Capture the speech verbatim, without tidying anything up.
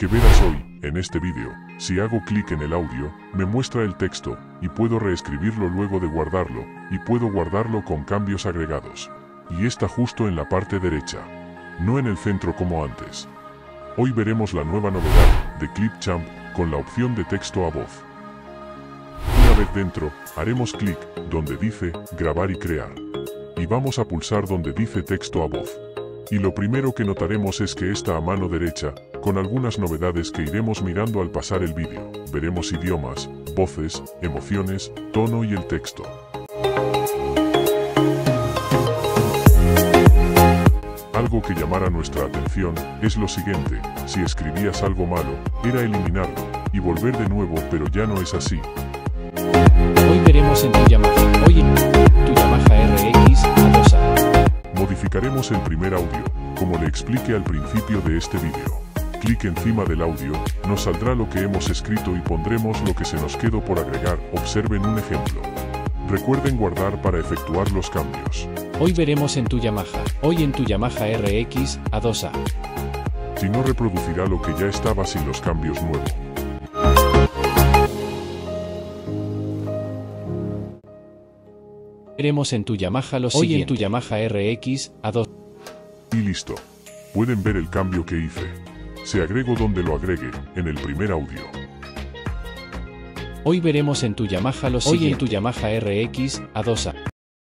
que verás hoy, en este vídeo. Si hago clic en el audio, me muestra el texto, y puedo reescribirlo luego de guardarlo, y puedo guardarlo con cambios agregados. Y está justo en la parte derecha, no en el centro como antes. Hoy veremos la nueva novedad de Clipchamp con la opción de texto a voz. Una vez dentro, haremos clic donde dice grabar y crear. Y vamos a pulsar donde dice texto a voz. Y lo primero que notaremos es que está a mano derecha, con algunas novedades que iremos mirando al pasar el vídeo. Veremos idiomas, voces, emociones, tono y el texto. Algo que llamara nuestra atención es lo siguiente: si escribías algo malo, era eliminarlo y volver de nuevo, pero ya no es así. Hoy veremos en tu Yamaha, hoy en tu Yamaha R X A dos A. Modificaremos el primer audio, como le expliqué al principio de este vídeo. Clic encima del audio, nos saldrá lo que hemos escrito y pondremos lo que se nos quedó por agregar. Observen un ejemplo. Recuerden guardar para efectuar los cambios. Hoy veremos en tu Yamaha, hoy en tu Yamaha R X A dos A. Si no, reproducirá lo que ya estaba sin los cambios nuevos. Veremos en tu Yamaha lo siguiente. Hoy en tu Yamaha R X A dos A. Y listo. Pueden ver el cambio que hice. Se agregó donde lo agregué, en el primer audio. Hoy veremos en tu Yamaha lo siguiente. Hoy en tu Yamaha R X A dos A.